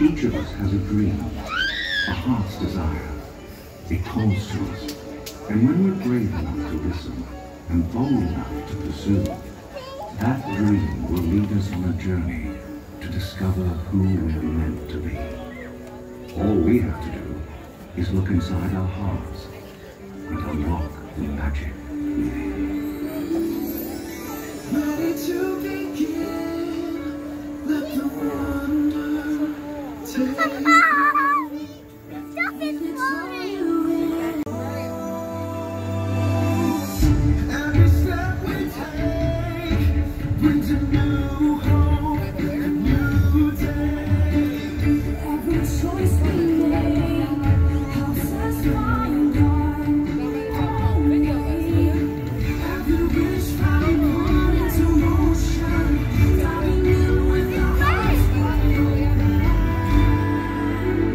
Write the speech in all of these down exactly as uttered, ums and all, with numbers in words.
Each of us has a dream, a heart's desire. It calls to us, and when we're brave enough to listen and bold enough to pursue, that dream will lead us on a journey to discover who we're meant to be. All we have to do is look inside our hearts and unlock the magic within. Ready to begin, let the wonder take you. Stop it, Mommy! Every step we take brings a new hope, a new day. Every choice we make helps us find our own way. Every wish found one into motion, diving in with our hearts wide open.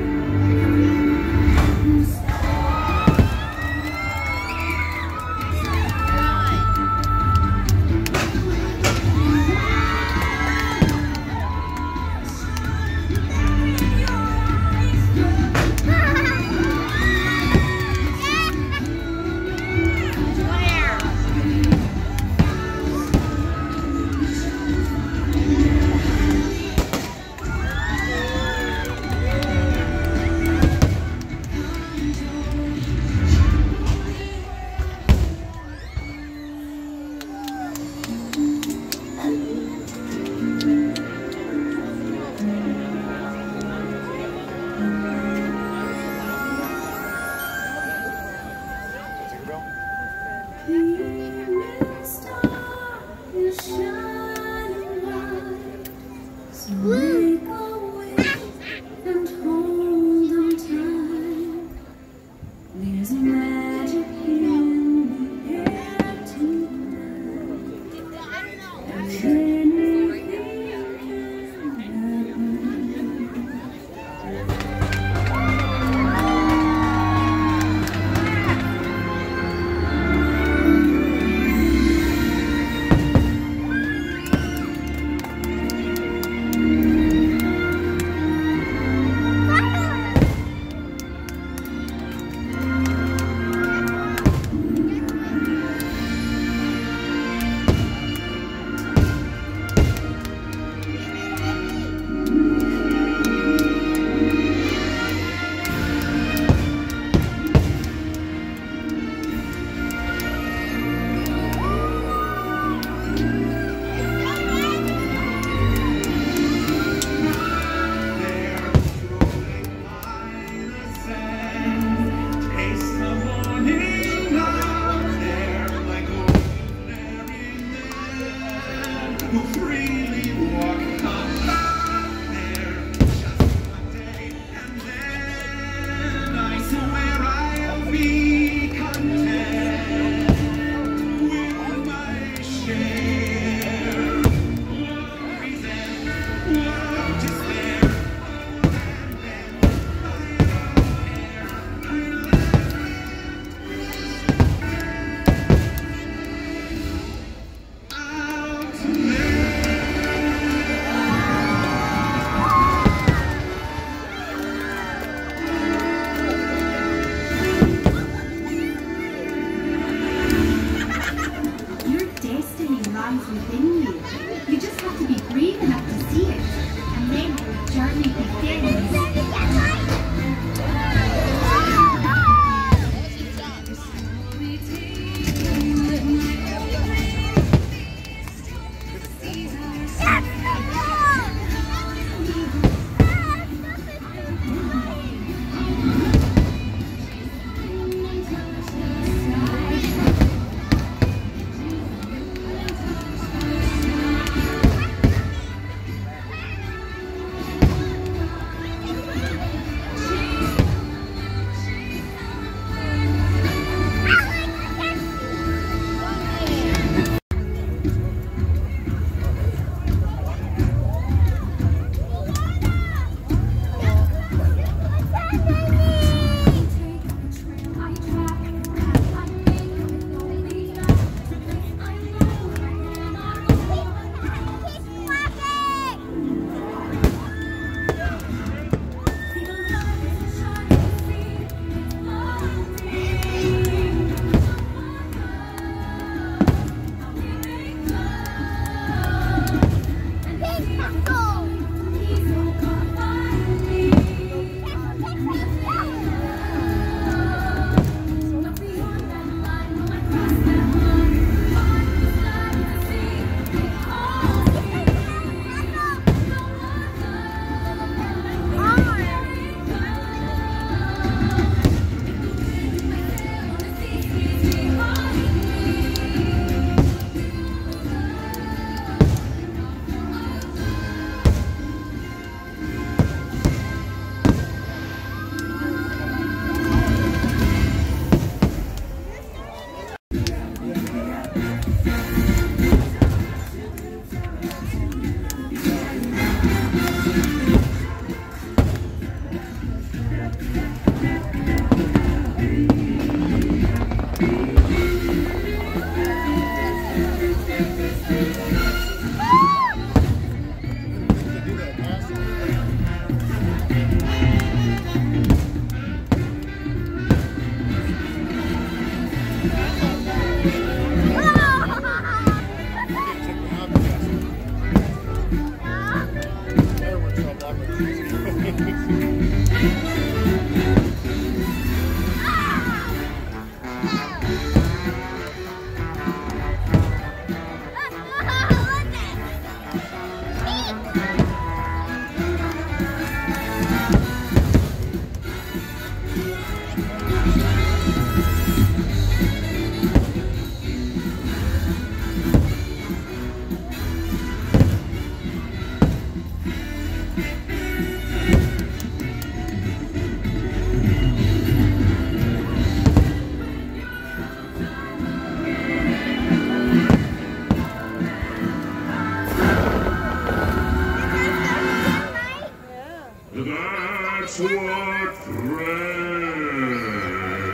That's what friends